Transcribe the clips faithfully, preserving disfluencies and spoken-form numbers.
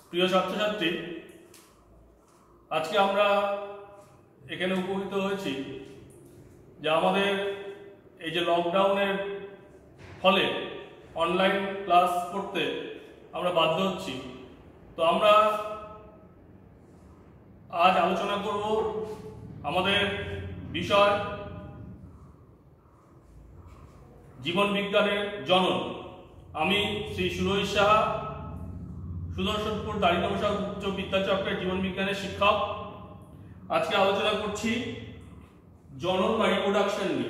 প্রিয় ছাত্রছাত্রী, আজকে আমরা এখানে উপস্থিত হয়েছি যে আমাদের এই যে লকডাউনের ফলে অনলাইন ক্লাস করতে আমরা বাধ্য হচ্ছি। তো আমরা আজ আলোচনা করব আমাদের বিষয় জীবন বিজ্ঞানের জনন। আমি শ্রী সুরজ সাহা, সুদর্শনপুর দারিদ্র উচ্চ বিদ্যাচক্রের জীবন বিজ্ঞানের শিক্ষক। আজকে আলোচনা করছি জনন বা রিপ্রোডাকশন নিয়ে।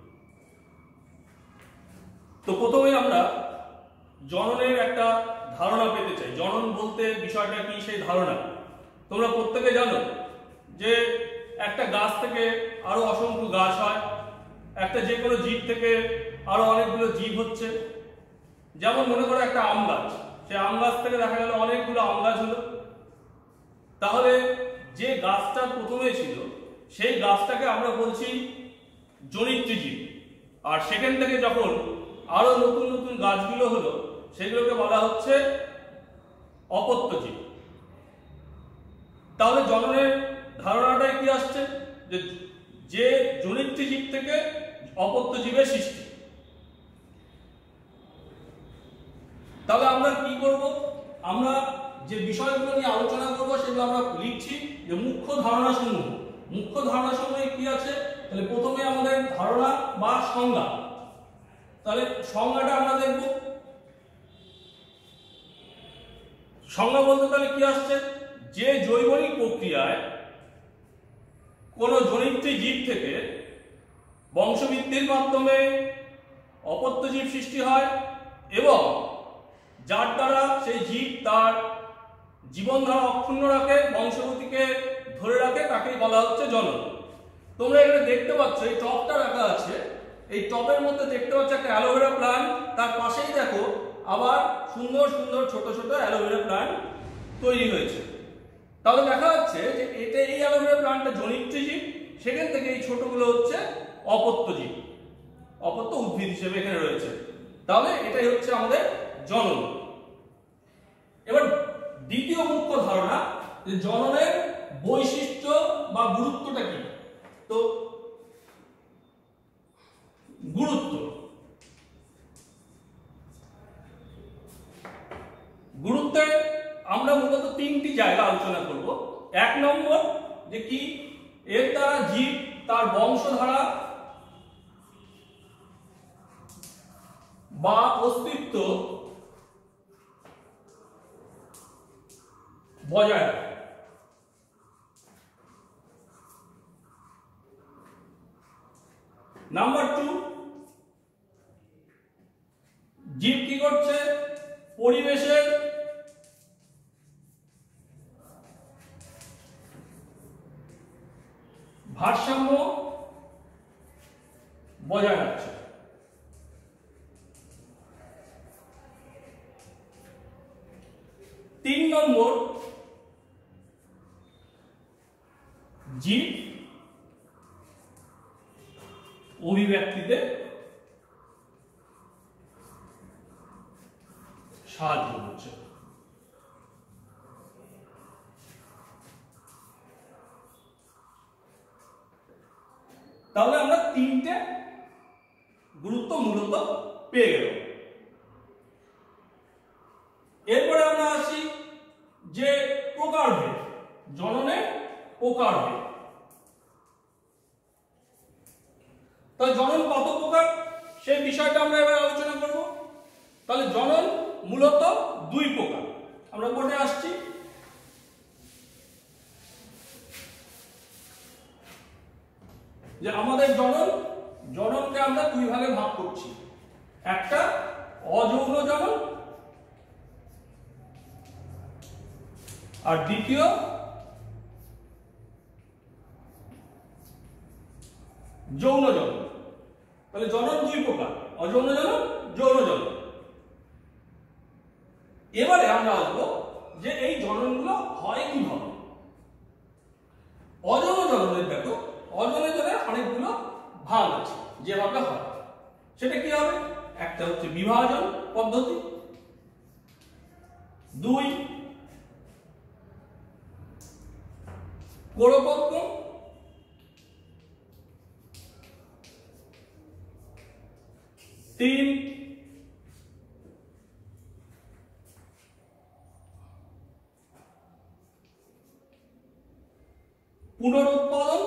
তো প্রথমে আমরা জননের একটা ধারণা পেতে চাই। জনন বলতে বিষয়টা কি, সেই ধারণা তোমরা প্রত্যেকে জানো যে একটা গাছ থেকে আরো অসংখ্য গাছ হয়, একটা যে কোনো জীব থেকে আরো অনেকগুলো জীব হচ্ছে। যেমন মনে করো একটা আম গাছ, সেই আম গাছ থেকে দেখা গেল অনেকগুলো আম গাছ হলো। তাহলে যে গাছটা প্রথমে ছিল সেই গাছটাকে আমরা বলছি জনিত্রী জীব, আর সেখান থেকে যখন আরো নতুন নতুন গাছগুলো হলো সেগুলোকে বলা হচ্ছে অপত্য জীব। তাহলে জননের ধারণাটাই কি আসছে যে যে জনিত্রী জীব থেকে অপত্য জীবের সৃষ্টি। তাহলে আমরা কি করব, আমরা যে বিষয়গুলো নিয়ে আলোচনা করব সেগুলো আমরা লিখছি যে মুখ্য ধারণা সমূহ। মুখ্য ধারণা সমূহে কি আছে, তাহলে প্রথমে আমাদের ধারণা বা সংজ্ঞা। তাহলে সংজ্ঞাটা আমরা দেখব। সংজ্ঞা বলতে তাহলে কি আসছে, যে জৈবনিক প্রক্রিয়ায় কোন জনিত্রী জীব থেকে বংশবৃদ্ধির মাধ্যমে অপত্য জীব সৃষ্টি হয় এবং যার দ্বারা সেই জীব তার জীবনধারা অক্ষুণ্ণ রাখে, বংশগতিকে ধরে রাখে, তাকেই বলা হচ্ছে জনন। তোমরা এখানে দেখতে পাচ্ছ এই টপটা রাখা আছে, এই টপের মধ্যে দেখতে পাচ্ছ একটা অ্যালোভেরা প্ল্যান্ট, তার পাশেই দেখো আবার সুন্দর সুন্দর ছোট ছোট অ্যালোভেরা প্ল্যান্ট তৈরি হয়েছে। তাহলে দেখা যাচ্ছে যে এটা এই অ্যালোভেরা প্ল্যান্টটা জনিত্রী জীব, সেখান থেকে এই ছোটগুলো হচ্ছে অপত্য জীব, অপত্য উদ্ভিদ হিসেবে এখানে রয়েছে। তাহলে এটাই হচ্ছে আমাদের জনন। এবার দ্বিতীয় মুখ্য ধারণা যে জননের বৈশিষ্ট্য বা গুরুত্বটা কি। তো গুরুত্ব গুরুত্বে আমরা মূলত তিনটি জায়গা আলোচনা করব। এক নম্বর যে কি, এর দ্বারা জীব তার বংশধারা বা অস্তিত্ব বজায় রাখে। নাম্বার টু, জীব কি করছে, পরিবেশের ভারসাম্য বজায় রাখছে। তিন নম্বর, জীব অভিব্যক্তিতে সাহায্য করছে। তাহলে আমরা তিনটে গুরুত্ব মূলত পেয়ে গেল। এরপরে আমরা আসি যে প্রকারভেদ, জননের প্রকারভেদ। তাহলে জনন কত প্রকার সেই বিষয়টা আমরা এবার আলোচনা করব। তাহলে জনন মূলত দুই প্রকার। আমরা বোর্ডে আসছি। যে আমাদের জনন, জননকে আমরা দুই ভাগে ভাগ করছি। একটা অযৌন জনন আর দ্বিতীয় যৌন জনন। তাহলে জনন দুই প্রকার, অযৌন জনন, যৌন জনন। এবারে আমরা আসবো যে এই জননগুলো হয় কিভাবে। অযৌন জননের দেখো, অযৌন জননের অনেকগুলো ভাগ আছে যেভাবে হয়। সেটা কি হবে, একটা হচ্ছে বিভাজন পদ্ধতি, দুই কোরকোদ্গম, তিন পুনরুৎপাদন,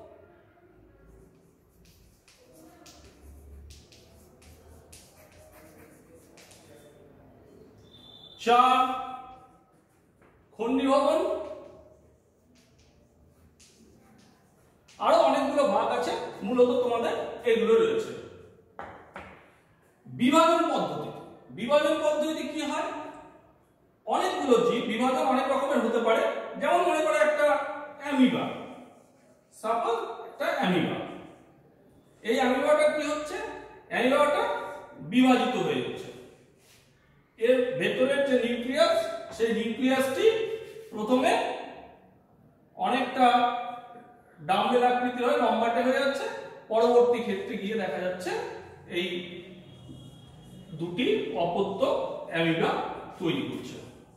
চার খণ্ডীভবন, আরো অনেকগুলো ভাগ আছে, মূলত তোমাদের এগুলো রয়েছে। বিভাজন পদ্ধতি, বিভাজন পদ্ধতি কি হয়, অনেকগুলো জীব বিভাজন অনেক রকমের হতে পারে। যেমন মনে করো একটা অ্যামিবা, সাপোজ একটা অ্যামিবা, এই অ্যামিবাটা কি হচ্ছে, অ্যামিবাটা বিভাজিত হয়ে যাচ্ছে। এর ভেতরের যে নিউক্লিয়াস, সেই নিউক্লিয়াসটি প্রথমে অনেকটা ডাম্বেল আকৃতির হয়, লম্বাটে হয়ে যাচ্ছে, পরবর্তী ক্ষেত্রে গিয়ে দেখা যাচ্ছে এই দুটি অপত্য অ্যামিবা তৈরি করছে।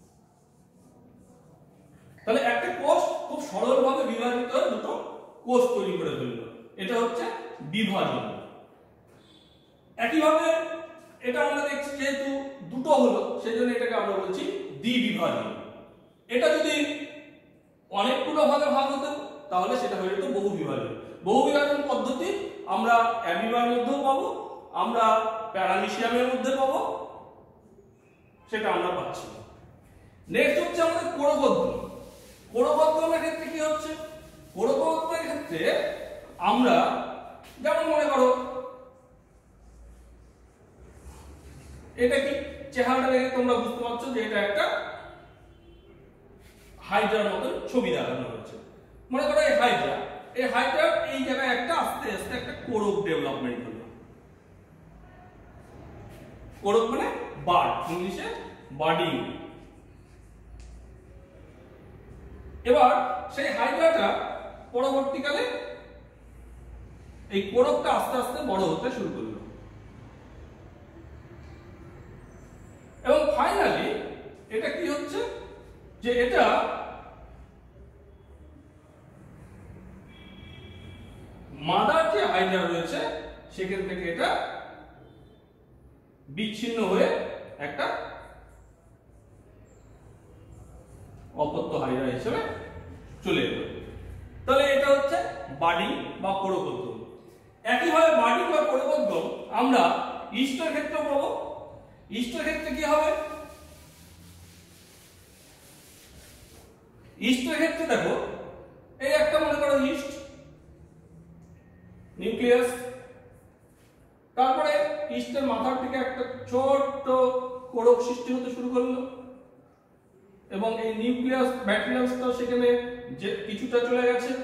তাহলে একটা কোষ খুব সরলভাবে বিভাজিত হয়ে দুটো কোষ তৈরি করে ফেলল, এটা হচ্ছে বিভাজন। একইভাবে এটা আমরা দেখছি যেহেতু দুটো হলো, সেই জন্য এটাকে আমরা বলছি দ্বিবিভাজন। এটা যদি অনেকগুলো ভাগে ভাগ হতো তাহলে সেটা হয়ে যেত বহু বিভাজন। বহু বিভাজন পদ্ধতি আমরা অ্যামিবার মধ্যেও পাবো, আমরা প্যারামিশিয়ামের মধ্যে পাবো, সেটা আমরা পাচ্ছি। নেক্সট হচ্ছে আমাদের কোরকোদ্গম। কোরকোদ্গমের ক্ষেত্রে কি হচ্ছে, কোরকোদ্গমের ক্ষেত্রে আমরা যেমন মনে করো এটা কি, চেহারাটা দেখে তোমরা বুঝতে পারছো যে এটা একটা হাইড্রার মতন ছবি দেখানো হয়েছে। মনে করো এই হাইড্রা, এই হাইড্রা এই জায়গায় একটা আস্তে আস্তে একটা কোরক ডেভেলপমেন্ট হলো। কোরক মানে বার্ড, ইংলিশে বার্ডিং। এবার সেই হাইড্রাটা পরবর্তীকালে এই কোরকটা আস্তে আস্তে বড় হতে শুরু করলো, এবং ফাইনালি এটা কি হচ্ছে যে এটা মাদার যে হাইড্রা রয়েছে সেখান থেকে এটা বিচ্ছিন্ন হয়ে একটা অপত্য হাইড্রা হিসেবে চলে এলো। তাহলে এটা হচ্ছে বাডি বা কোরকোদ্গম। একইভাবে বাডি বা কোরকোদ্গম আমরা ইস্টের ক্ষেত্রে পাবো। ইস্টের ক্ষেত্রে কি হবে, ইস্টের ক্ষেত্রে দেখো এই একটা মনে করো ইস্ট নিউক্লিয়াস, তারপরে ইস্টের মাথার থেকে একটা ছোট্ট কোরক সৃষ্টি হতে শুরু করলো, এবং এই নিউক্লিয়াস ব্যাকটেরিয়াসটা সেখানে যে কিছুটা চলে গেছে।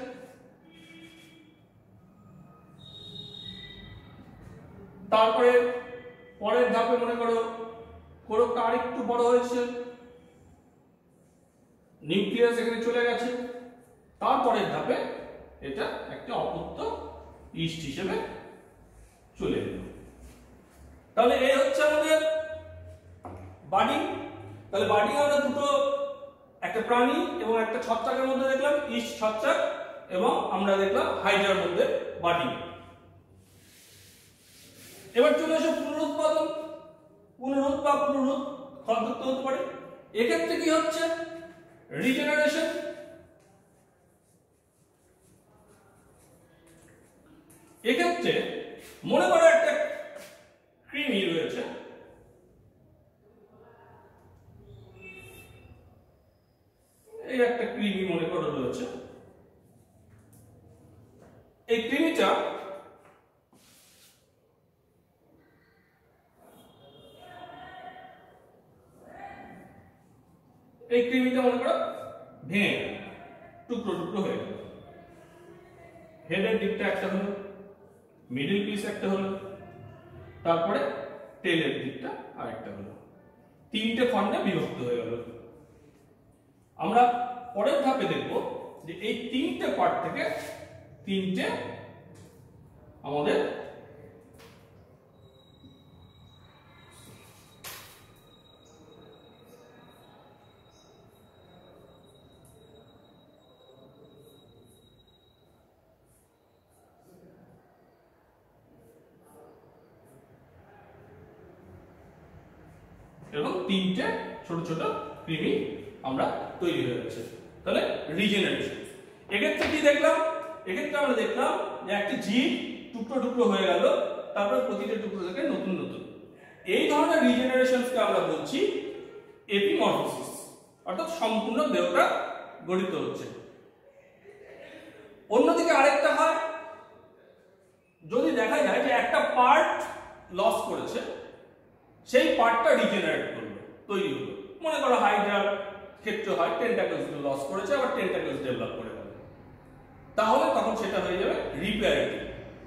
তারপরে পরের ধাপে মনে করো কোরকটা আরেকটু বড় হয়েছে, নিউক্লিয়াস এখানে চলে গেছে, তারপরের ধাপে এটা একটা অপত্য ইস্ট হিসেবে চলে এলো। তাহলে এই হচ্ছে আমাদের বাডি। তাহলে বাডি আমরা দুটো, একটা প্রাণী এবং একটা ছত্রাকের মধ্যে দেখলাম ইস্ট ছত্রাক, এবং আমরা দেখলাম হাইড্রার মধ্যে বাডি। এবার চলে এসো পুনরুৎপাদন। পুনরুৎ বা পুনরুৎ শব্দ হতে পারে। এক্ষেত্রে কি হচ্ছে, রিজেনারেশন। এক্ষেত্রে মনে করো একটা কৃমি রয়েছে, এই একটা কৃমি মনে করো রয়েছে। এই কৃমিটা এই কৃমিটা মনে করো ভেঙে টুকরো টুকরো হয়ে গেল। হেডের দিকটা একটা হলো, মিডল পিস একটা হলো, তারপরে টেলের দিকটা আরেকটা হলো, তিনটে খণ্ডে বিভক্ত হয়ে গেল। আমরা পরের ধাপে দেখব যে এই তিনটে পার্ট থেকে তিনটে আমাদের এবং তিনটে ছোট ছোট কৃমি আমরা তৈরি হয়ে যাচ্ছে। তাহলে রিজেনারেশন। এক্ষেত্রে কি দেখলাম? এক্ষেত্রে আমরা দেখলাম যে একটা জীব টুকরো টুকরো হয়ে গেল, তারপরে প্রতিটা টুকরো থেকে নতুন নতুন। এই ধরনের রিজেনারেশনকে আমরা বলছি এপিমরফোসিস, অর্থাৎ সম্পূর্ণ দেহটা গঠিত হচ্ছে। অন্যদিকে আরেকটা হয়, যদি দেখা যায় যে একটা পার্ট লস করেছে, সেই পার্টটা রিজেনারেট করলো, তৈরি হলো। মনে করো হাইড্রার ক্ষেত্রে হয় টেন্টাকলস গুলো লস করেছে, আবার টেন্টাকলস ডেভেলপ করে গেল, তাহলে তখন সেটা হয়ে যাবে রিপেয়ারেটিভ।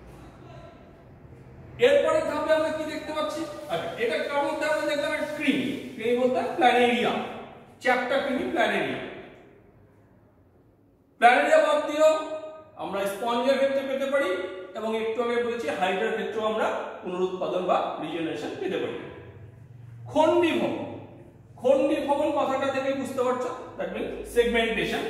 এরপরে ধাপে আমরা কি দেখতে পাচ্ছি? আচ্ছা, এটা কার মধ্যে আমরা দেখলাম একটা ক্রিমি। ক্রিমি বলতে প্ল্যানেরিয়া, চ্যাপ্টা ক্রিমি প্ল্যানেরিয়া। প্ল্যানেরিয়া বাদ দিয়েও আমরা স্পঞ্জের ক্ষেত্রে পেতে পারি, এবং একটু আগে বলেছি হাইড্রার ক্ষেত্রেও আমরা পুনরুৎপাদন বা রিজেনারেশন পেতে পারি। খন্ডিভবন, খন্ডিভবন কথাটা থেকে বুঝতে পারছো, দ্যাট মিন্স সেগমেন্টেশন।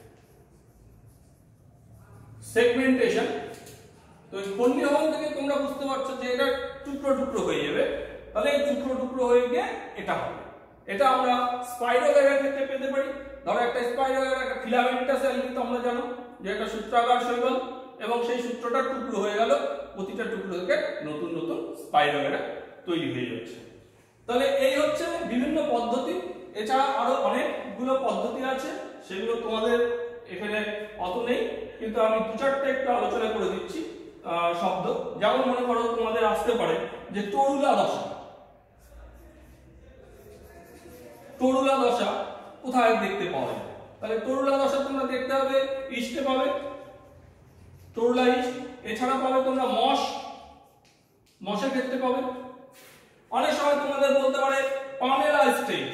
সেগমেন্টেশন, তো খন্ডিভবন থেকে তোমরা বুঝতে পারছো যে এটা টুকরো টুকরো হয়ে যাবে, তাহলে এই টুকরো টুকরো হয়ে গিয়ে এটা হবে। এটা আমরা স্পাইরোগ্যামের ক্ষেত্রে পেতে পারি। ধরো একটা স্পাইরোগ্যাম, একটা ফিলামেন্টাস অ্যালগি, তোমরা জানো যে একটা সূত্রাকার শৈবাল, এবং সেই সূত্রটা টুকরো হয়ে গেল, প্রতিটা টুকরো থেকে নতুন নতুন স্পাইরোগ্যাম তৈরি হয়ে যাচ্ছে। তাহলে এই হচ্ছে বিভিন্ন পদ্ধতি। এছাড়া আরো অনেকগুলো পদ্ধতি আছে, সেগুলো তোমাদের এখানে অত নেই, কিন্তু আমি দু চারটে একটু আলোচনা করে দিচ্ছি শব্দ। যেমন মনে করো তোমাদের আসতে পারে যে তরুলা দশা। তরুলা দশা কোথায় দেখতে পাওয়া যায়? তাহলে তরুলা দশা তোমরা দেখতে হবে ইস্টে পাবে, তরুলা ইস্ট। এছাড়া পাবে তোমরা মশ, মশের ক্ষেত্রে পাবে। অনেক সময় তোমাদের বলতে পারে পামেলা স্টেজ।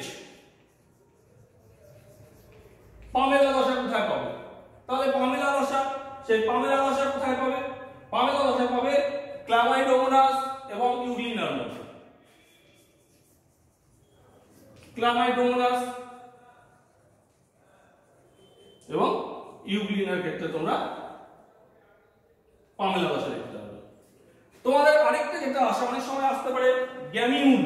পামেলা দশা কোথায় পাবে? তাহলে পামেলা দশা, সেই পামেলা দশা কোথায় পাবে? পামেলা দশা পাবে ক্লামাইডোমোনাস এবং ইউগ্লিনার মধ্যে। ক্লামাইডোমোনাস এবং ইউগ্লিনার ক্ষেত্রে তোমরা পামেলা দশা দেখতে পাবে। তোমাদের আরেকটা যেটা আসে, অনেক সময় আসতে পারে গ্যামিউল।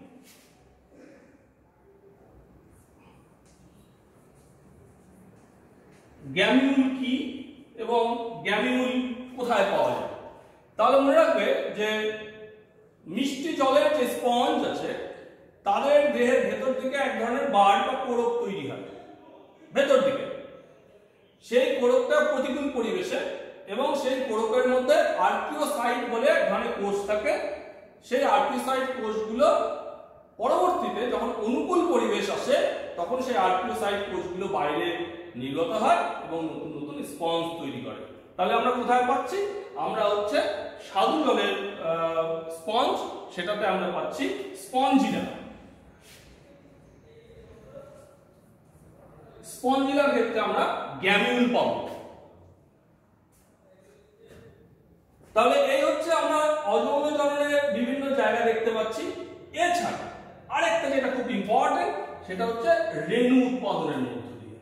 গ্যামিউল কি এবং গ্যামিউল কোথায় পাওয়া যায়? তাহলে মনে রাখবে যে মিষ্টি জলের যে স্পঞ্জ আছে, তাদের দেহের ভেতর দিকে এক ধরনের বার্ড বা কোরক তৈরি হয় ভেতর দিকে। সেই কোরকটা প্রতিকূল পরিবেশে, এবং সেই কোরকের মধ্যে আর্কিওসাইট বলে এক ধরনের কোষ থাকে। সেই আর্কিওসাইট কোষগুলো পরবর্তীতে যখন অনুকূল পরিবেশ আসে, তখন সেই আর্কিওসাইট কোষগুলো বাইরে নির্গত হয় এবং নতুন নতুন স্পঞ্জ তৈরি করে। তাহলে আমরা কোথায় পাচ্ছি? আমরা হচ্ছে স্বাদু জলের স্পঞ্জ, সেটাতে আমরা পাচ্ছি স্পঞ্জিলা। স্পঞ্জিলার ক্ষেত্রে আমরা গ্যামিউল পাবো। তাহলে এই হচ্ছে আমরা অযৌন জননের বিভিন্ন জায়গা দেখতে পাচ্ছি। এছাড়া আরেকটা যেটা খুব ইম্পর্টেন্ট, সেটা হচ্ছে রেণু উৎপাদনের মধ্য দিয়ে।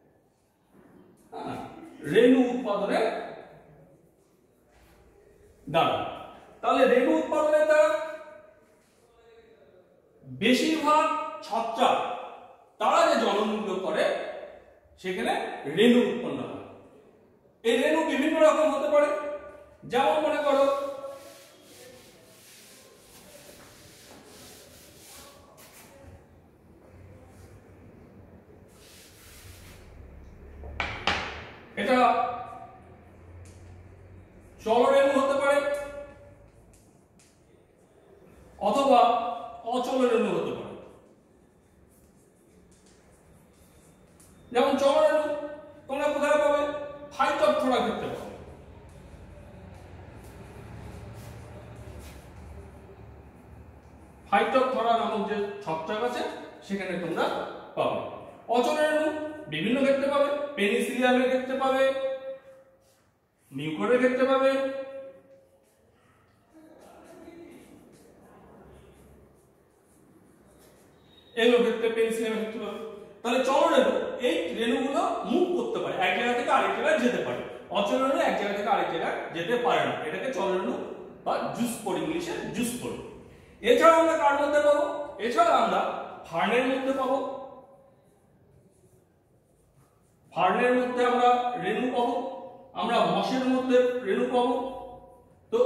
রেণু উৎপাদনের দ্বারা, তাহলে রেণু উৎপাদনের দ্বারা বেশিরভাগ ছত্রাক তারা যে জননগুলো করে, সেখানে রেণু উৎপন্ন হয়। এই রেণু বিভিন্ন রকম হতে পারে। যেমন মনে করো এটা চলরেণু হতে পারে, অথবা অচলরেণু হতে পারে। যেমন চলরেণু তোমরা কোথায় পাবে? ফাইটোপথোরা ক্ষেত্রে পাবে। ফাইটোপথোরা নামক যে ছত্রাক আছে, সেখানে তোমরা পাবে। অচলরেণু বিভিন্ন ক্ষেত্রে পাবে, পেনিসিলিয়ামের ক্ষেত্রে পাবে, মিউকোরের ক্ষেত্রে পাবে। এগুলোর ক্ষেত্রে পেনিসিলিয়ামের ক্ষেত্রে পাবে। তাহলে চলরেণু এই রেণুগুলো মুভ করতে পারে, এক জায়গা থেকে আরেক জায়গায় যেতে পারে। অচলরেণু এক জায়গা থেকে আরেক জায়গায় যেতে পারে না, এটাকে চলরেণু বা জুস পড়ি, ইংলিশে জুস পড়ি। এছাড়া আমরা কার মধ্যে পাবো? এছাড়া আমরা ফার্নের মধ্যে পাবো, ফার্নের মধ্যে আমরা রেণু পাবো, আমরা মশের মধ্যে রেণু পাবো। তো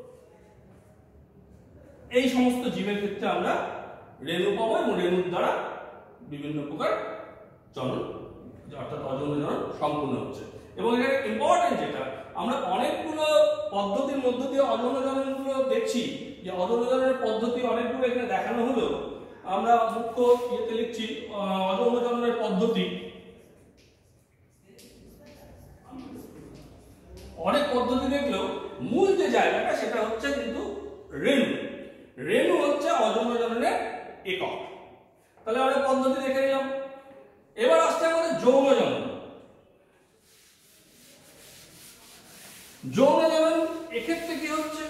এই সমস্ত জীবের ক্ষেত্রে আমরা রেণু পাবো এবং রেণুর দ্বারা বিভিন্ন প্রকার জনন অর্থাৎ অযৌন জনন সম্পূর্ণ হচ্ছে। এবং এখানে ইম্পর্টেন্ট যেটা, আমরা অনেকগুলো পদ্ধতির মধ্য দিয়ে অযৌন জননগুলো দেখছি, যে অযৌন জননের পদ্ধতি অনেকগুলো এখানে দেখানো হলো। আমরা মুখ্য ইয়েতে লিখছি অযৌন জননের পদ্ধতি, অনেক পদ্ধতি দেখলেও মূল যে জায়গাটা সেটা হচ্ছে কিন্তু রেণু। রেণু হচ্ছে অযৌন জননের একক। তাহলে আমরা পদ্ধতি দেখে নিলাম। এবার আসছে আমাদের যৌন জনন। যৌন জনন এক্ষেত্রে কি হচ্ছে,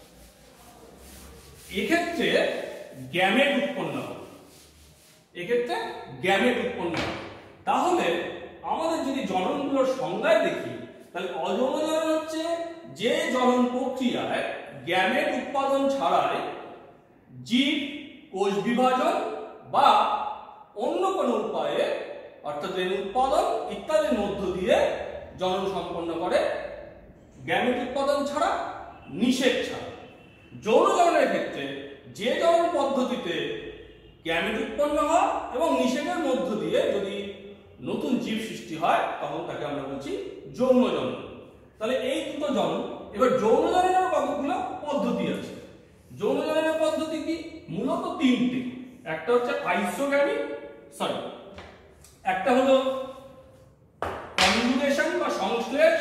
এক্ষেত্রে গ্যামেট উৎপন্ন হয়, এক্ষেত্রে গ্যামেট উৎপন্ন হয়। তাহলে আমাদের যদি জননগুলোর সংজ্ঞায় দেখি, তাহলে অযৌন জনন হচ্ছে যে জনন প্রক্রিয়ায় গ্যামেট উৎপাদন ছাড়াই জীব কোষ বিভাজন বা অন্য কোনো উপায়ে অর্থাৎ রেণু উৎপাদন ইত্যাদির মধ্য দিয়ে জনন সম্পন্ন করে, গ্যামেট উৎপাদন ছাড়া, নিষেক ছাড়া। যৌন জননের ক্ষেত্রে যে জনন পদ্ধতিতে গ্যামেট উৎপন্ন হয় এবং নিষেকের মধ্য দিয়ে যদি নতুন জীব সৃষ্টি হয় তখন তাকে আমরা বলছি যৌন জনন। তাহলে এই দুটো জনন। এবার যৌন জননের কতগুলো পদ্ধতি আছে। যৌন জননের পদ্ধতি কি? মূলত তিনটি। একটা হচ্ছে আইসোগ্যামি, সরি একটা হলো কনজুগেশন বা সংশ্লেষ,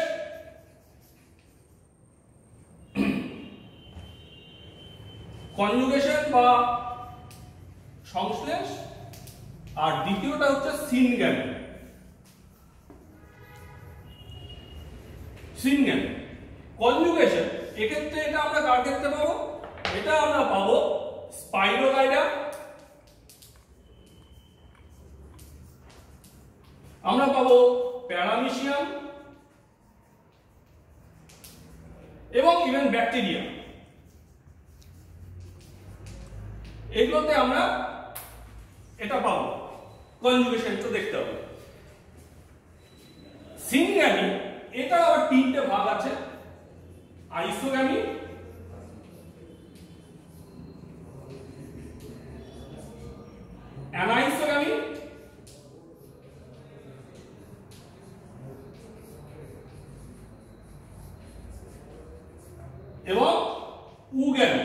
কনজুগেশন বা সংশ্লেষ, আর দ্বিতীয়টা হচ্ছে সিনগ্যামি। সিনগ্যামি কনজুগেশন এক্ষেত্রে এটা আমরা কার ক্ষেত্রে পাবো? এটা আমরা পাবো স্পাইরোগাইডা, আমরা পাবো প্যারামিশিয়াম এবং ইভেন ব্যাকটেরিয়া। এগুলোতে আমরা এটা পাবো, কনজুগেশন তো দেখতে হবে। সিনগ্যামি এটা আবার তিনটে ভাগ আছে, আইসোগ্যামি, অ্যানাইসোগ্যামি এবং উগ্যামি।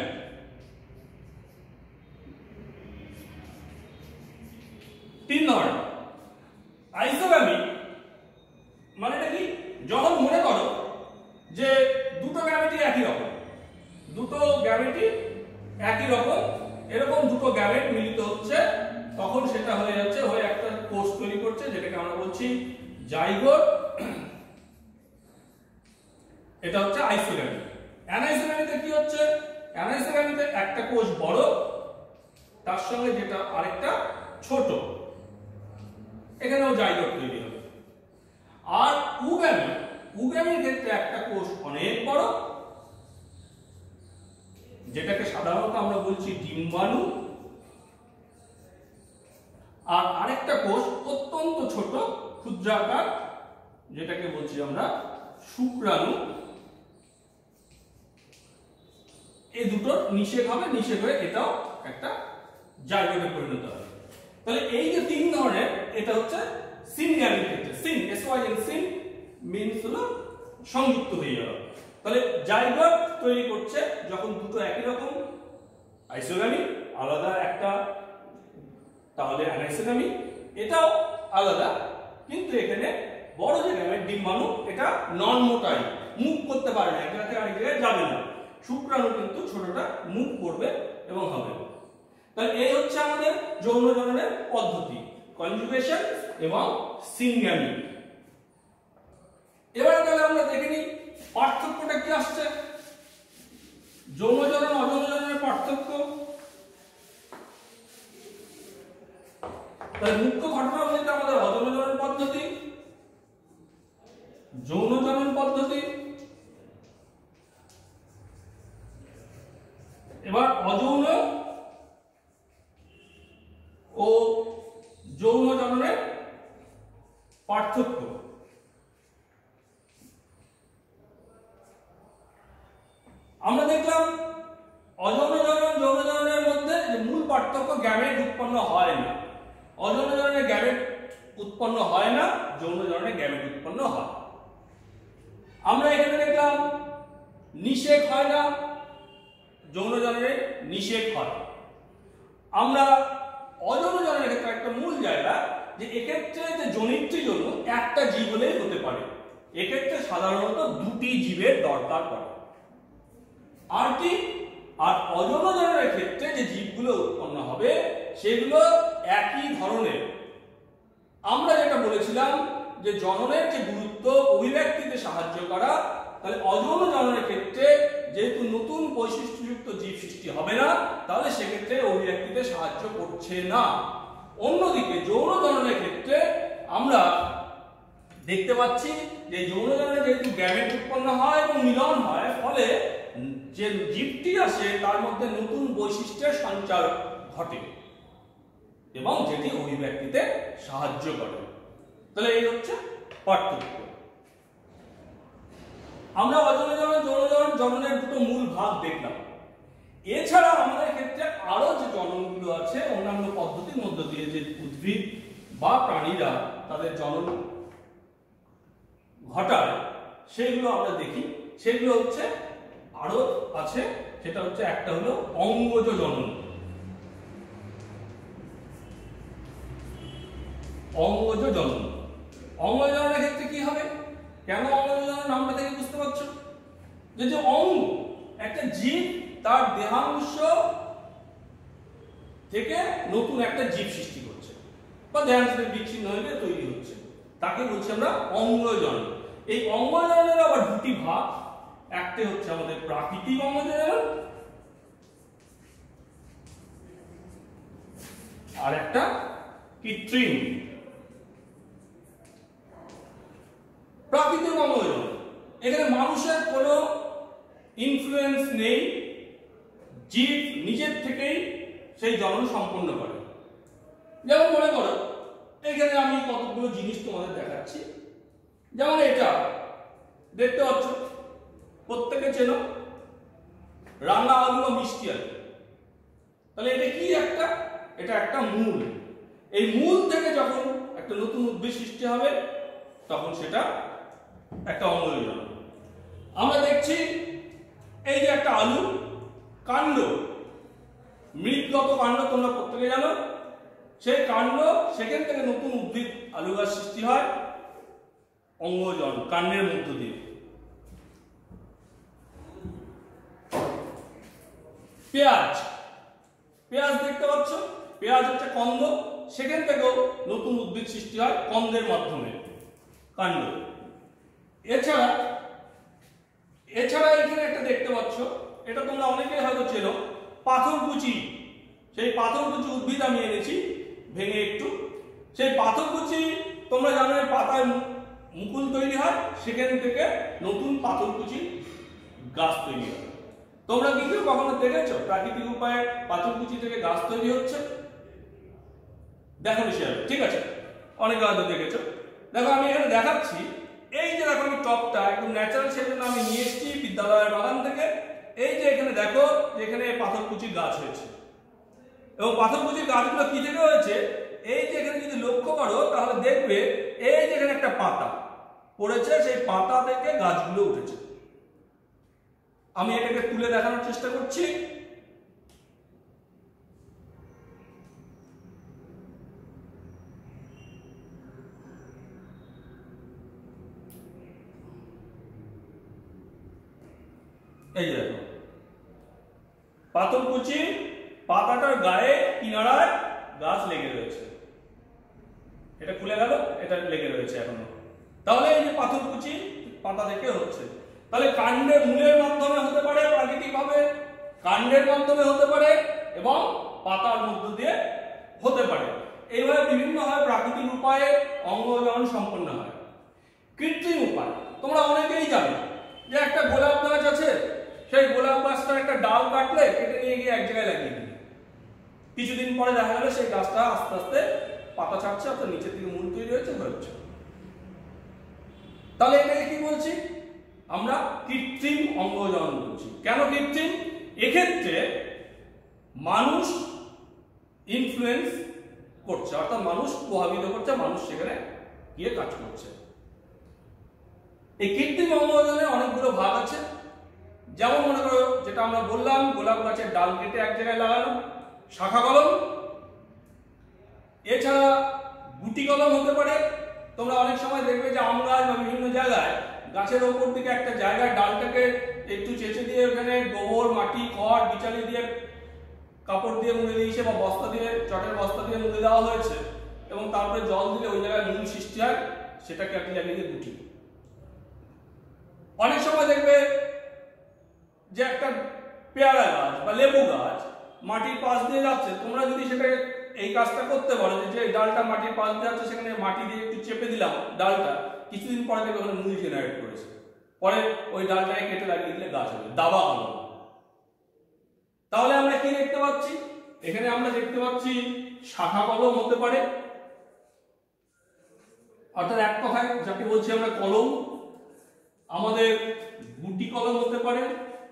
তিন ধরনের। আইসোগ্যামি মানে কি? যখন মনে করো যে দুটো গ্যামেটই একই রকম, দুটো গ্যামেটই একই রকম, এরকম দুটো গ্যামেট মিলিত হচ্ছে, তখন সেটা হয়ে যাচ্ছে হয়ে একটা কোষ তৈরি করছে যেটাকে আমরা বলছি জাইগোট। এটা হচ্ছে আইসোগ্যামি। অ্যানাইসোগ্যামিতে কি হচ্ছে? অ্যানাইসোগ্যামিতে একটা কোষ বড়, তার সঙ্গে যেটা আরেকটা ছোট, এখানেও জাইগোট তৈরি হবে। আর উগ্যামি, উগ্যামির ক্ষেত্রে একটা কোষ অনেক বড়, যেটাকে সাধারণত আমরা বলছি ডিম্বাণু, আর আরেকটা কোষ অত্যন্ত ছোট ক্ষুদ্রাকার, যেটাকে বলছি আমরা শুক্রাণু। এই দুটো নিষেক হবে, নিষেক হয়ে এটাও একটা জাইগোটে পরিণত হবে। তাহলে এই যে তিন ধরনের, এটা হচ্ছে সিনগ্যামির ক্ষেত্রে। Syn S Y N syn means হলো সংযুক্ত হয়ে যাওয়া। তাহলে জাইগোট তৈরি করছে যখন দুটো একই রকম, আইসোগ্যামি আলাদা একটা, তাহলে অ্যানাইসোগ্যামি এটাও আলাদা, কিন্তু এখানে বড় যে গ্যামেট ডিম্বাণু এটা নন মোটাইল, মুভ করতে পারে না, এক জায়গা থেকে আরেক জায়গায় যাবে না। শুক্রাণু কিন্তু ছোটটা মুভ করবে এবং হবে। তাহলে এই হচ্ছে আমাদের যৌন জননের পদ্ধতি, কনজুগেশন এবং সিনগ্যামি। এবারে তাহলে আমরা দেখে নিই পার্থক্যটা কি আসছে, যৌন জনন অযৌন জননের পার্থক্য। তাহলে মুখ্য ঘটনা বলতে আমাদের অযৌন জনন পদ্ধতি, যৌন জনন পদ্ধতি। এবার অযৌন ও পার্থক্য। আমরা দেখলাম অযৌন জনন যৌন জননের মধ্যে যে মূল পার্থক্য গ্যামেট উৎপন্ন হয় না। অযৌন জননে গ্যামেট উৎপন্ন হয় না, যৌন জননে গ্যামেট উৎপন্ন হয়। আমরা এখানে দেখলাম নিষেক হয় না, যৌন জননে নিষেক হয়। আমরা অযৌন জননের ক্ষেত্রে একটা মূল জায়গা যে এক্ষেত্রে যে জনিত্রী জন্য একটা জীব হলেই হতে পারে, এক্ষেত্রে সাধারণত দুটি জীবের দরকার পড়ে। আর কি, আর অযৌন জননের ক্ষেত্রে যে জীবগুলো উৎপন্ন হবে সেগুলো একই ধরনের। আমরা যেটা বলেছিলাম যে জননের যে গুরুত্ব অভিব্যক্তিতে সাহায্য করা, তাহলে অযৌন জননের ক্ষেত্রে যেহেতু নতুন বৈশিষ্ট্যযুক্ত জীব সৃষ্টি হবে না, তাহলে সেক্ষেত্রে অভিব্যক্তিতে সাহায্য করছে না। অন্যদিকে যৌন জননের ক্ষেত্রে আমরা দেখতে পাচ্ছি যে যৌন জননে যেহেতু গ্যামেট উৎপন্ন হয় এবং মিলন হয়, ফলে যে জীবটি আসে তার মধ্যে নতুন বৈশিষ্ট্যের সঞ্চার ঘটে এবং যেটি অভিব্যক্তিতে সাহায্য করে। তাহলে এই হচ্ছে পার্থক্য। আমরা অযৌন জনন যৌন জনন জননের দুটো মূল ভাগ দেখলাম। এছাড়া আমাদের ক্ষেত্রে আরো যে জননগুলো আছে অন্যান্য পদ্ধতির মধ্য দিয়ে যে উদ্ভিদ বা প্রাণীরা তাদের জনন ঘটায় সেগুলো আমরা দেখি। সেগুলো হচ্ছে আরো আছে, সেটা হচ্ছে একটা হলো অঙ্গজ জনন। অঙ্গজ জনন অঙ্গজ জননের ক্ষেত্রে কি হবে, কেন অঙ্গজ জনন নামটা থেকে বুঝতে পারছো যে যে অঙ্গ একটা জীব তার দেহাংশ থেকে নতুন একটা জীব সৃষ্টি করছে বা দেহাংশ বিচ্ছিন্ন হয়ে তৈরি হচ্ছে, তাকে বলছি আমরা অঙ্গজনন। এই অঙ্গজননের আবার দুটি ভাগ, একটা হচ্ছে আমাদের প্রাকৃতিক অঙ্গজনন আর একটা কৃত্রিম। প্রাকৃতিক অঙ্গজনন, এখানে মানুষের কোনো ইনফ্লুয়েন্স নেই, জীব নিজের থেকেই সেই জনন সম্পন্ন করে। যেমন মনে করো এখানে আমি কতগুলো জিনিস তোমাদের দেখাচ্ছি, যেমন এটা দেখতে পাচ্ছ, প্রত্যেকে চেনো রান্না আলু মিষ্টি আলু। তাহলে এটা কি একটা, এটা একটা মূল। এই মূল থেকে যখন একটা নতুন উদ্ভিদ সৃষ্টি হবে তখন সেটা একটা অঙ্গজনন। আমরা দেখছি এই যে একটা আলু কাণ্ড, মৃৎগত কাণ্ড তোমরা প্রত্যেকে জানো, সেই কাণ্ড সেখান থেকে নতুন উদ্ভিদ আলু গাছ সৃষ্টি হয় অঙ্গজন কাণ্ডের মধ্য দিয়ে। পেঁয়াজ, পেঁয়াজ দেখতে পাচ্ছ, পেঁয়াজ হচ্ছে কন্দ, সেখান থেকেও নতুন উদ্ভিদ সৃষ্টি হয় কন্দের মাধ্যমে কাণ্ড। এছাড়া এছাড়া এখানে একটা দেখতে পাচ্ছ, এটা তোমরা অনেকেই হয়তো চেনো, পাথরকুচি। সেই পাথরকুচি উদ্ভিদ আমি এনেছি ভেঙে একটু। সেই পাথরকুচি তোমরা জানো পাতায় মুকুল তৈরি হয়, সেখান থেকে নতুন পাথরকুচি গাছ তৈরি হয়। তোমরা কি কেউ কখনো দেখেছো প্রাকৃতিক উপায়ে পাথরকুচি থেকে গাছ তৈরি হচ্ছে? দেখো নিশ্চয়, ঠিক আছে, অনেকে হয়তো দেখেছো। দেখো আমি এখানে দেখাচ্ছি, এই যে দেখো আমি টপটা একদম ন্যাচারাল সেজন্য আমি নিয়ে এসেছি বিদ্যালয়ের বাগান থেকে। এই যে এখানে দেখো এখানে পাথরকুচির গাছ হয়েছে, এবং পাথরকুচির গাছগুলো কি থেকে হয়েছে, এই যে এখানে যদি লক্ষ্য করো তাহলে দেখবে এই যে এখানে একটা পাতা পড়েছে, সেই পাতা থেকে গাছগুলো উঠেছে। আমি এটাকে তুলে দেখানোর চেষ্টা করছি। এই যে দেখো পাথরকুচি পাতাটার গায়ে কিনারায় গাছ লেগে রয়েছে, এটা খুলে গেল, এটা লেগে রয়েছে এখনো। তাহলে এই যে পাথরকুচি পাতা থেকে হচ্ছে, তাহলে কাণ্ডের মূলের মাধ্যমে হতে পারে প্রাকৃতিক ভাবে, কাণ্ডের মাধ্যমে হতে পারে এবং পাতার মধ্য দিয়ে হতে পারে। এইভাবে বিভিন্ন হয় প্রাকৃতিক উপায়ে অঙ্গজনন সম্পন্ন হয়। কৃত্রিম উপায় তোমরা অনেকেই জানো যে একটা গোলাপ গাছ আছে, সেই গোলাপ গাছটার একটা ডাল কাটলে কেটে নিয়ে গিয়ে এক জায়গায় লাগিয়ে দিই, কিছুদিন পরে দেখা গেল সেই গাছটা আস্তে আস্তে পাতা ছাড়ছে, অর্থাৎ নিচের দিকে মূল তৈরি হয়েছে হচ্ছে। তাহলে এটাকে কি বলছি আমরা? কৃত্রিম অঙ্গজন বলছি। কেন কৃত্রিম? এক্ষেত্রে মানুষ ইনফ্লুয়েন্স করছে, অর্থাৎ মানুষ প্রভাবিত করছে, মানুষ সেখানে গিয়ে কাজ করছে। এই কৃত্রিম অঙ্গজনের অনেকগুলো ভাগ আছে। যেমন মনে করো যেটা আমরা বললাম, গোলাপ গাছের ডাল কেটে এক জায়গায় লাগানো, শাখা কলম। এছাড়া গুটি কলম হতে পারে। তোমরা অনেক সময় দেখবে যে আম গাছ বা বিভিন্ন জায়গায় গাছের ওপর দিকে একটা জায়গায় ডালটাকে একটু চেঁচে দিয়ে ওখানে গোবর, মাটি, খড়, বিচালি দিয়ে কাপড় দিয়ে মুড়ে দিয়েছে বা বস্তা দিয়ে, চটের বস্তা দিয়ে মুড়ে দেওয়া হয়েছে, এবং তারপরে জল দিলে ওই জায়গায় নুন সৃষ্টি হয়, সেটাকে আপনি লাগিয়ে গুটি। অনেক সময় দেখবে যে একটা পেয়ারা গাছ বা লেবু গাছ মাটির পাশ দিয়ে যাচ্ছে, তোমরা যদি সেটাকে এই কাজটা করতে পারো যে ডালটা মাটির পাশ দিয়ে যাচ্ছে, সেখানে মাটি দিয়ে একটু চেপে দিলাম ডালটা, কিছুদিন পরে দেখবে ওখানে নুন জেনারেট করেছে, পরে ওই ডালটাকে কেটে লাগিয়ে দিলে গাছ হবে, দাবা হলো। তাহলে আমরা কি দেখতে পাচ্ছি? এখানে আমরা দেখতে পাচ্ছি শাখা কলম হতে পারে, অর্থাৎ এক কথায় যাকে বলছি আমরা কলম। আমাদের গুটি কলম হতে পারে,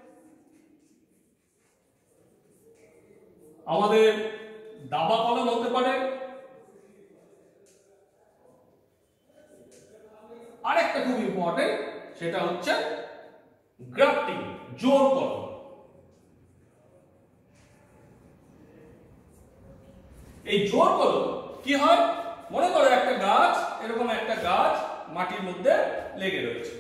আমাদের দাবা কলম হতে পারে, আরেকটা খুব ইম্পর্টেন্ট, সেটা হচ্ছে গ্রাফটিং, জোর কলম। এই জোর কলম কি হয়? মনে করো একটা গাছ, এরকম একটা গাছ মাটির মধ্যে লেগে রয়েছে,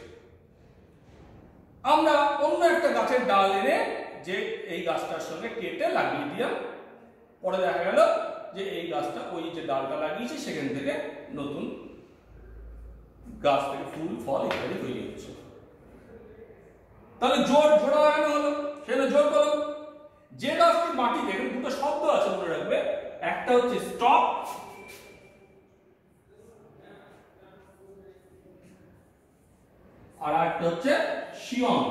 আমরা অন্য একটা গাছের ডাল এনে যে এই গাছটার সঙ্গে কেটে লাগিয়ে দিলাম, পরে দেখা গেল যে এই গাছটা ওই যে ডালটা লাগিয়েছে সেখান থেকে নতুন গাছ থেকে ফুল, ফল ইত্যাদি তৈরি হচ্ছে। তাহলে জোর জোড়া লাগানো হলো, সেটা জোর কলম। যে গাছটি মাটি দেখে, দুটো শব্দ আছে মনে রাখবে, একটা হচ্ছে স্টক, আর একটা হচ্ছে শিয়ন।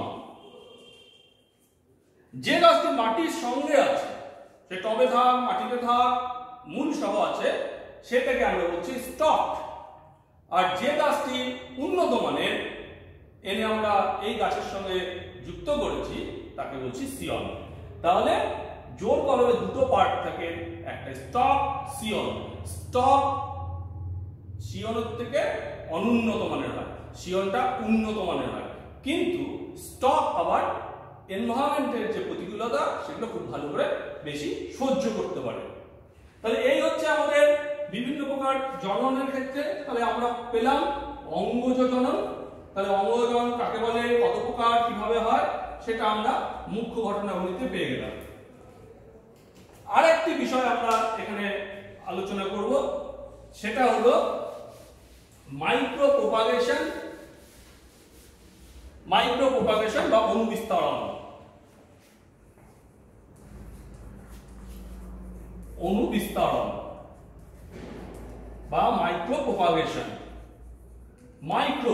যে গাছটি মাটির সঙ্গে আছে, সে টবে থাক, মাটিতে থাক, মূল সহ আছে, সেটাকে আমরা বলছি স্টক। আর যে গাছটি উন্নত মানের এনে আমরা এই গাছের সঙ্গে যুক্ত করেছি, তাকে বলছি শিয়ন। তাহলে জোর কলমে দুটো পার্ট থাকে, একটা স্টক, শিয়ন। স্টক শিয়নের থেকে অনুন্নত মানের হয়, শিয়নটা উন্নত মানের হয়, কিন্তু স্টক আবার এনভায়রনমেন্টের যে প্রতিকূলতা সেগুলো খুব ভালো করে বেশি সহ্য করতে পারে। তাহলে এই হচ্ছে আমাদের বিভিন্ন প্রকার জননের ক্ষেত্রে। তাহলে আমরা পেলাম অঙ্গজ জনন। তাহলে অঙ্গজন কাকে বলে, কত প্রকার, কিভাবে হয়, সেটা আমরা মুখ্য ঘটনাগুলিতে পেয়ে গেলাম। আর একটি বিষয় আমরা এখানে আলোচনা করব, সেটা হলো মাইক্রো প্রোপাগেশন, মাইক্রো প্রোপাগেশন বা অনুবিস্তারণ। অনুবিস্তারণ বা মাইক্রো প্রোপাগেশন। মাইক্রো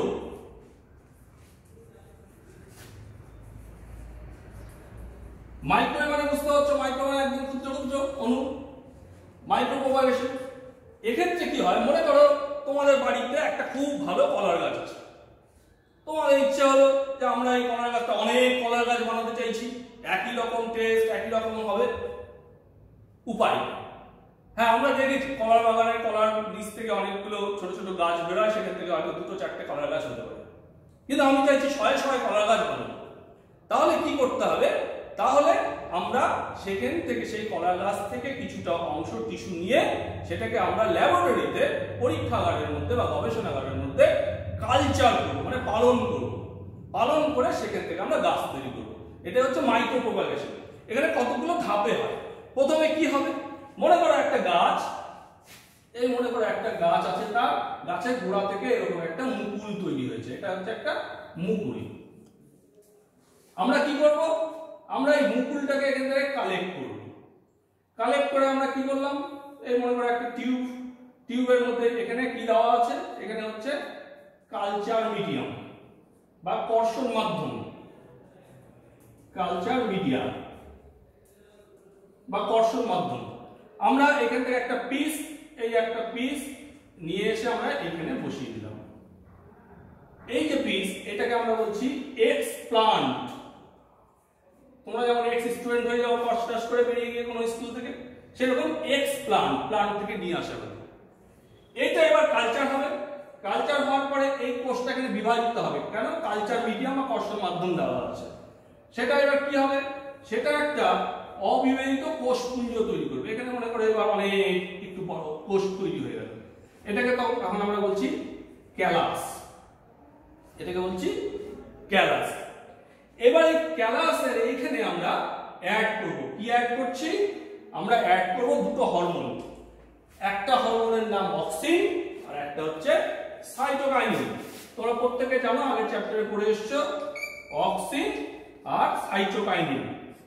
মাইক্রো মানে বুঝতে হচ্ছে, মাইক্রো মানে একদম ক্ষুদ্র ক্ষুদ্র অণু। মাইক্রো প্রোপাগেশন এক্ষেত্রে কি হয়? মনে করো তোমাদের বাড়িতে একটা খুব ভালো কলার গাছ আছে, তোমাদের ইচ্ছে হলো যে আমরা এই কলার গাছটা, অনেক কলার গাছ বানাতে চাইছি, একই রকম টেস্ট, একই রকম হবে, উপায়। হ্যাঁ, আমরা দেখেছি কলার বাগানের কলার নিচ থেকে অনেকগুলো ছোট ছোট গাছ বেরোয়, সেখান থেকে হয়তো দুটো চারটে কলার গাছ হতে পারে, কিন্তু আমি চাইছি শয়ে শয়ে কলার গাছ বানাবো। তাহলে কি করতে হবে? তাহলে আমরা সেখান থেকে, সেই কলার গাছ থেকে কিছুটা অংশ টিস্যু নিয়ে সেটাকে আমরা ল্যাবরেটরিতে, পরীক্ষাগারের মধ্যে বা গবেষণাগারের মধ্যে কালচার করব, মানে পালন করব। পালন করে সেখান থেকে আমরা গাছ তৈরি করব। এটা হচ্ছে মাইক্রো প্রোপাগেশন। এখানে কতগুলো ধাপে হয়। প্রথমে কি হবে? মনে করো একটা গাছ, এই মনে করো একটা গাছ আছে, তার গাছের গোড়া থেকে এরকম একটা মুকুল তৈরি হয়েছে, এটা হচ্ছে একটা মুকুল। আমরা কি করব? আমরা এই মুকুলটাকে এখান থেকে কালেক্ট করব। কালেক্ট করে আমরা কি করলাম? এই মনে করো একটা টিউব, টিউবের মধ্যে এখানে কি দেওয়া আছে? এখানে হচ্ছে কালচার মিডিয়াম বা কর্ষণ মাধ্যম, কালচার মিডিয়াম বা কর্ষণ মাধ্যম। আমরা এখান থেকে একটা পিস, এই একটা পিস নিয়ে এসে আমরা এখানে বসিয়ে দিলাম। এই যে পিস এটাকে আমরা বলছি এক্স প্লান্ট। তোমরা যেমন এক্স স্টুডেন্ট হয়ে যাও পাস টাস করে বেরিয়ে গিয়ে কোনো স্কুল থেকে, সেরকম এক্স প্লান্ট প্লান্ট থেকে নিয়ে আসা হবে। এটা এবার কালচার হবে। কালচার হওয়ার পরে এই কোষটাকে বিভাজিত হবে, কেন কালচার মিডিয়াম বা কোষের মাধ্যম দেওয়া আছে। সেটা এবার কি হবে, সেটা একটা অবিভাজিত কোষপুঞ্জ তৈরি করবে। এখানে মনে করো এবার অনেক একটু বড় কোষ তৈরি হয়ে গেল, এটাকে তখন এখন আমরা বলছি ক্যালাস। এটাকে বলছি ক্যালাস। এবার এই ক্যালাসের এইখানে আমরা অ্যাড করব। কি অ্যাড করছি আমরা? অ্যাড করব দুটো হরমোন। একটা হরমোনের নাম অক্সিন আর একটা হচ্ছে সাইটোকাইনিন। তোমরা প্রত্যেকে জানো, আগের চ্যাপ্টারে পড়ে এসেছো অক্সিন আর সাইটোকাইনিন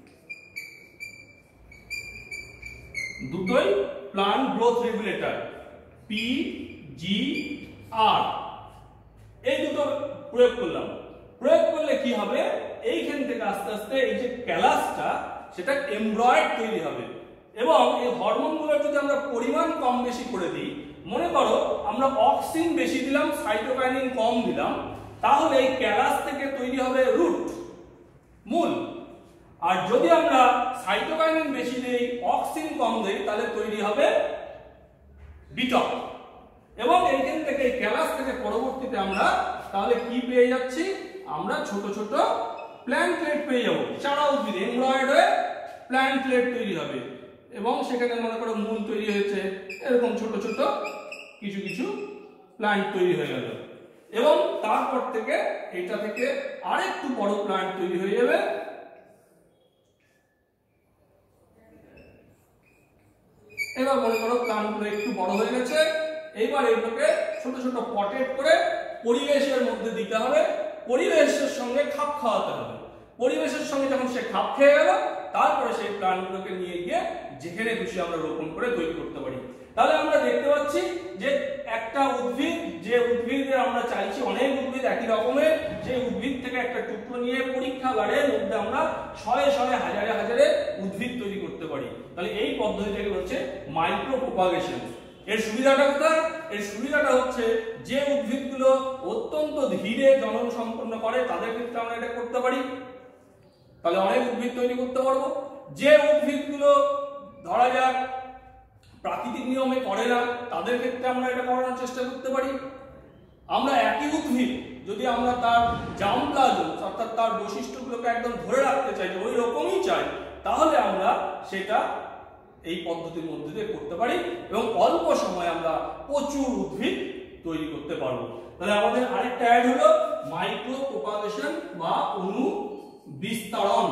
দুটোই plant growth regulator, P G R. এই দুটো প্রয়োগ করলাম। প্রয়োগ করলে কি হবে, এইখান থেকে আস্তে আস্তে এই যে ক্যালাসটা সেটা এমব্রয়েড তৈরি হবে। এবং এই হরমোনগুলোর যদি আমরা পরিমাণ কম বেশি করে দিই, মনে করো আমরা অক্সিন বেশি দিলাম সাইটোকাইনিন কম দিলাম, তাহলে এই ক্যালাস থেকে তৈরি হবে রুট, মূল। আর যদি আমরা সাইটোকাইনিন বেশি দেই অক্সিন কম দেই তাহলে তৈরি হবে বিটক। এবং এইখান থেকে এই ক্যালাস থেকে পরবর্তীতে আমরা তাহলে কি পেয়ে যাচ্ছি, আমরা ছোট ছোট প্ল্যান্টলেট পেয়ে যাবো। চারা উদ্ভিদ এমব্রয়েড হয়ে প্ল্যান্টলেট তৈরি হবে এবং সেখানে মনে করো মূল তৈরি হয়েছে, এরকম ছোট ছোট কিছু কিছু প্ল্যান্ট তৈরি হয়ে গেল। এবং তারপর থেকে এটা থেকে আরেকটু বড় প্ল্যান্ট তৈরি হয়ে যাবে। এবার মনে করো প্ল্যান্টগুলো একটু বড় হয়ে গেছে, এইবার এগুলোকে ছোট ছোট পটেট করে পরিবেশের মধ্যে দিতে হবে, পরিবেশের সঙ্গে খাপ খাওয়াতে হবে। পরিবেশের সঙ্গে যখন সে খাপ খেয়ে গেল, তারপরে সেই প্ল্যান্টগুলোকে নিয়ে গিয়ে যেখানে খুশি আমরা রোপণ করে তৈরি করতে পারি। তাহলে আমরা দেখতে পাচ্ছি যে একটা উদ্ভিদ, যে উদ্ভিদের আমরা চাইছি অনেক উদ্ভিদ একই রকমের, সেই উদ্ভিদ থেকে একটা টুকরো নিয়ে পরীক্ষাগারের মধ্যে আমরা শয়ে শয়ে হাজারে হাজারে উদ্ভিদ তৈরি করতে পারি। তাহলে এই পদ্ধতিটাকে হচ্ছে মাইক্রো প্রপাগেশন। এর সুবিধাটা কোথায়? এর সুবিধাটা হচ্ছে যে উদ্ভিদগুলো অত্যন্ত ধীরে জনন সম্পন্ন করে তাদের ক্ষেত্রে আমরা এটা করতে পারি, তাহলে অনেক উদ্ভিদ তৈরি করতে পারবো। যে উদ্ভিদগুলো ধরা যাক প্রাকৃতিক নিয়মে করে না, তাদের ক্ষেত্রে আমরা এটা করানোর চেষ্টা করতে পারি। আমরা একই উদ্ভিদ যদি আমরা তার জার্মপ্লাজম অর্থাৎ তার বৈশিষ্ট্যগুলোকে একদম ধরে রাখতে চাই, ওই রকমই চাই, তাহলে আমরা সেটা এই পদ্ধতির মধ্যে দিয়ে করতে পারি এবং অল্প সময়ে আমরা প্রচুর উদ্ভিদ তৈরি করতে পারবো। তাহলে আমাদের আরেকটা অ্যাড হলো মাইক্রো প্রপাগেশন বা অণু বিস্তারণ।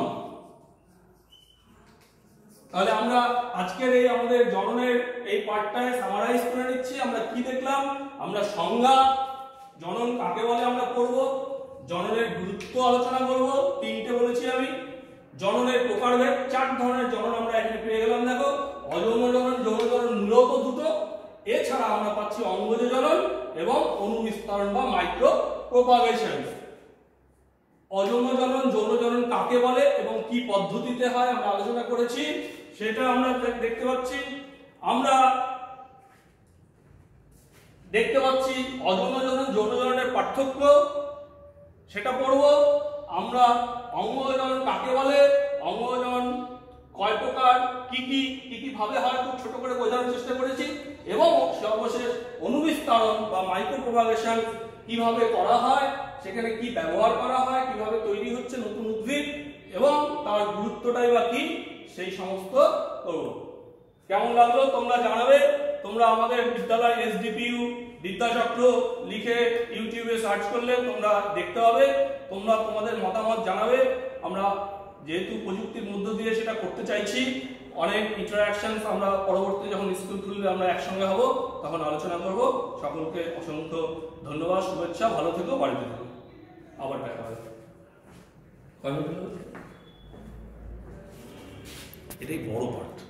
তাহলে আমরা আজকের এই আমাদের জননের এই পার্টটায় সামারাইজ করে নিচ্ছি। আমরা কি দেখলাম? আমরা সংজ্ঞা, জনন কাকে বলে আমরা পড়বো, জননের গুরুত্ব আলোচনা করব, তিনটে বলেছি আমি। জননের প্রকারভেদ, চার ধরনের জনন আমরা এখানে পেয়ে গেলাম। দেখো, অযৌন জনন, যৌন জনন মূলত দুটো, এছাড়া আমরা পাচ্ছি অঙ্গজ জনন এবং অণু বিস্তারণ বা মাইক্রো প্রপাগেশন। অযৌন জনন, যৌন জনন কাকে বলে এবং কি পদ্ধতিতে হয় আমরা আলোচনা করেছি, সেটা আমরা দেখতে পাচ্ছি। আমরা দেখতে পাচ্ছি অযৌন জনন যৌন জননের পার্থক্য, সেটা পড়ব। আমরা অঙ্গজ জনন কাকে বলে, অঙ্গজ জনন কয় প্রকার, কি কি কি কি ভাবে হয় খুব ছোট করে বোঝানোর চেষ্টা করেছি এবং সর্বশেষ অণু বিস্তারণ বা মাইক্রো প্রপাগেশন কিভাবে করা হয়, সেখানে কি ব্যবহার করা হয়, কিভাবে তৈরি হচ্ছে নতুন উদ্ভিদ এবং তার গুরুত্বটাই বা কি, সেই সমস্ত করব। কেমন লাগলো তোমরা জানাবে। তোমরা আমাদের বিদ্যালয় এসডিপিইউ বিদ্যাচক্র লিখে ইউটিউবে সার্চ করলে তোমরা দেখতে হবে। তোমরা তোমাদের মতামত জানাবে। আমরা যেহেতু প্রযুক্তির মধ্য দিয়ে সেটা করতে চাইছি, অনেক ইন্টারঅ্যাকশনস আমরা পরবর্তী যখন স্কুল খুললে আমরা একসঙ্গে হব তখন আলোচনা করব। সকলকে অসংখ্য ধন্যবাদ, শুভেচ্ছা, ভালো থেকো, বাড়িতে থেকো, আবার দেখা হবে। এটাই বড় পার্ট।